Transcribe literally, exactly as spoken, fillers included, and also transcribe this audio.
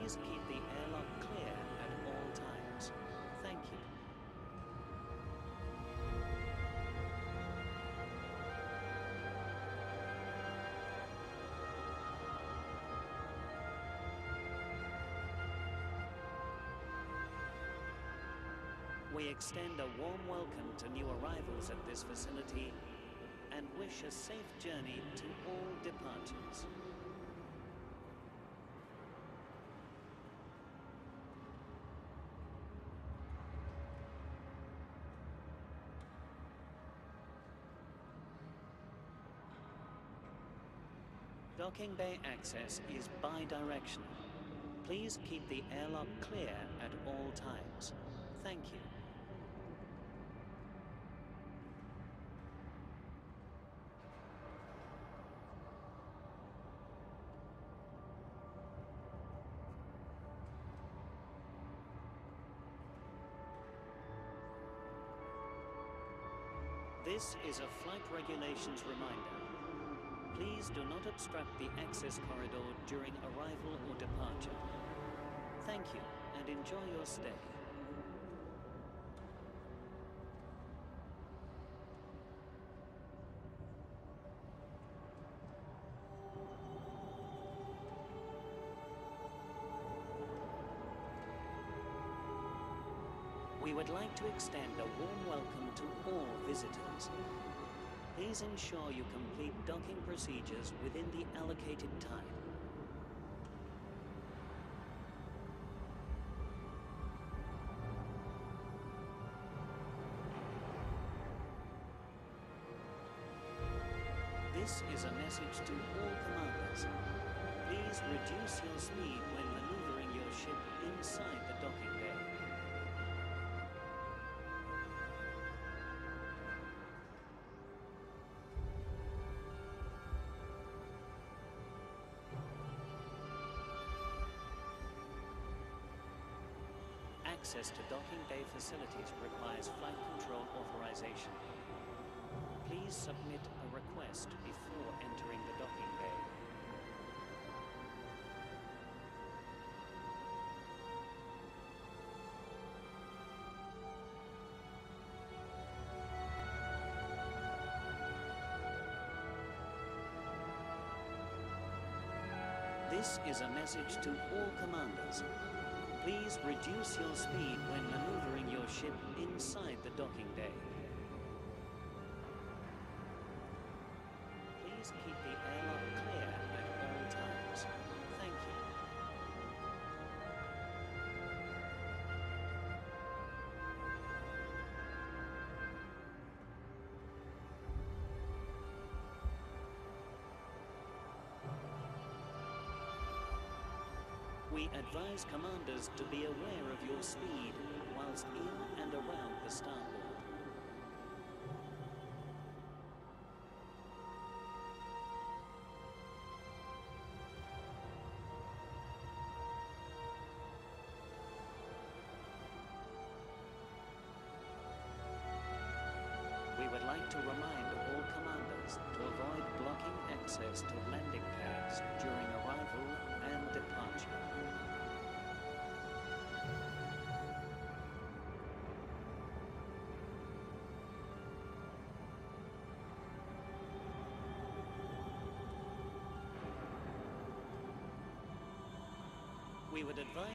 Please keep the airlock clear at all times. Thank you. We extend a warm welcome to new arrivals at this facility and wish a safe journey to all departures. Docking bay access is bi-directional. Please keep the airlock clear at all times. Thank you. This is a flight regulations reminder. Please do not obstruct the access corridor during arrival or departure. Thank you, and enjoy your stay. We would like to extend a warm welcome to all visitors. Please ensure you complete docking procedures within the allocated time. This is a message to all commanders. Please reduce your speed when maneuvering your ship inside the docking bay. Access to docking bay facilities requires flight control authorization. Please submit a request before entering the docking bay. This is a message to all commanders. Please reduce your speed when maneuvering your ship inside the docking bay. Please keep the airlock clear at all times. Thank you. We advise commanders to be aware of your speed whilst in and around the starboard. We would like to remind all commanders to avoid blocking access to landing pads during arrival and departure. We would advise